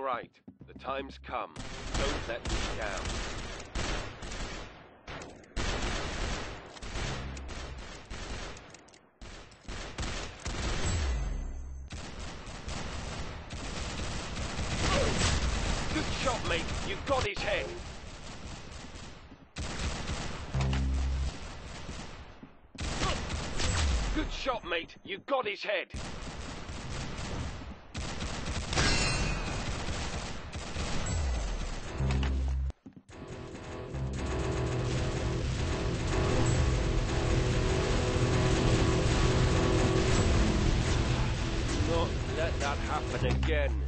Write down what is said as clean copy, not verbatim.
right. The time's come. Don't let me down. Good shot, mate. You got his head. Good shot, mate. You got his head. Not let that happen again.